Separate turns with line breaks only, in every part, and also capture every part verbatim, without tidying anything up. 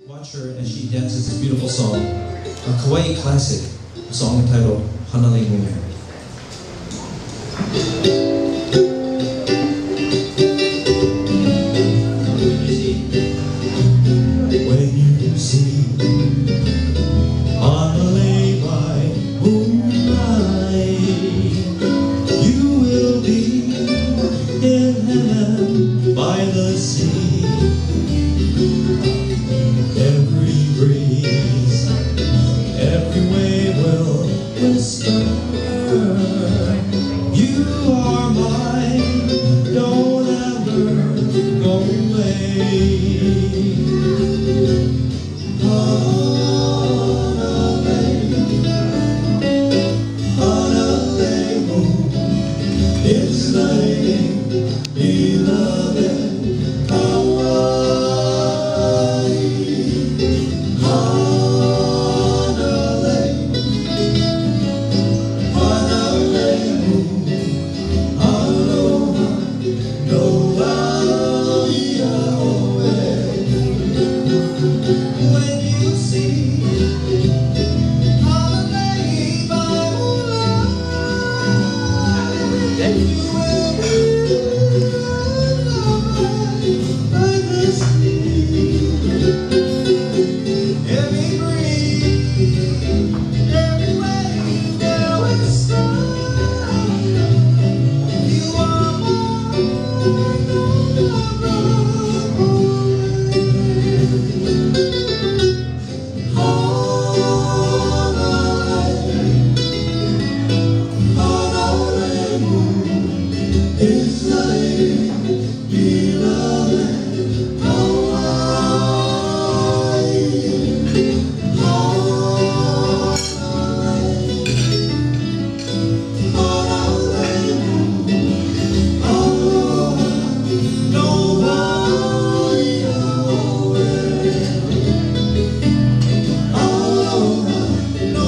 Watch her as she dances this beautiful song, a Kaua'i classic, a song entitled Hanalei Moon. When you see Hanalei by moonlight, you will be in heaven by the sea. Every breeze, every wave will whisper, you are mine, don't ever go away. Hanalei, Hanalei Moon, it's the name, beloved Kaua'i. Hanalei, Hanalei Moon, aloha, no ia oe. When you see Hanalei by moonlight, you will be loved by the sea. Every breeze, every wave will whisper, you are mine, don't ever go away. Hanalei, Hanalei Moon, is the name, beloved Kaua'i. Hanalei Moon, aloha, no ia oe. Aloha, no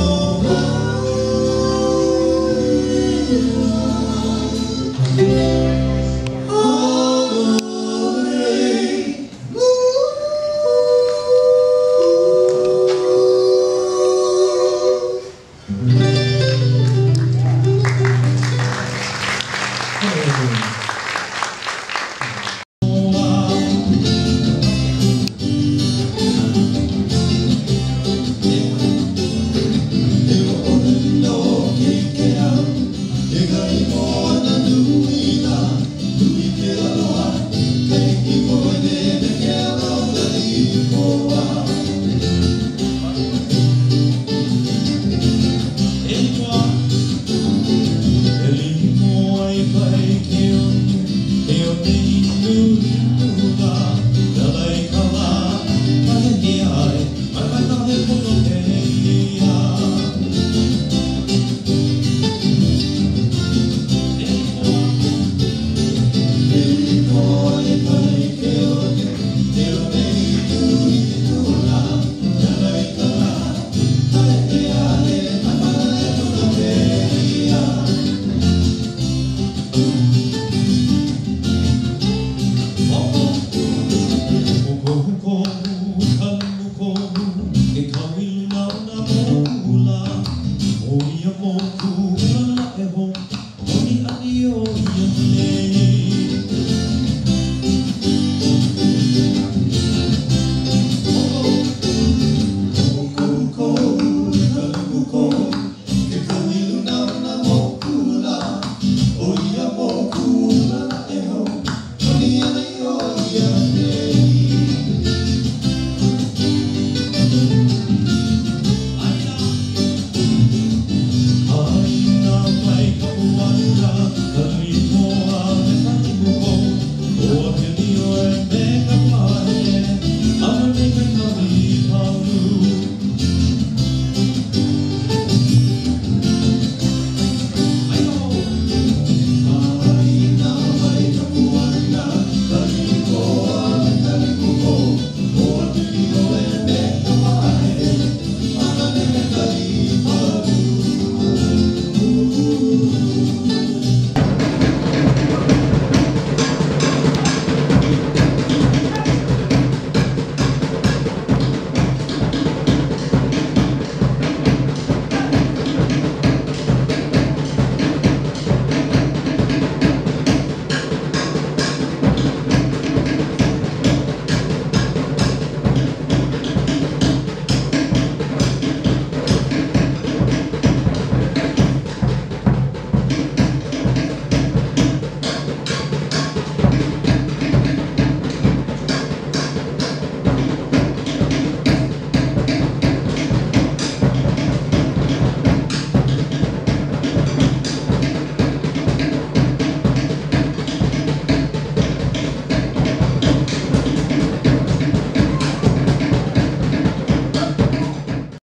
Ha'ena Kaua'i,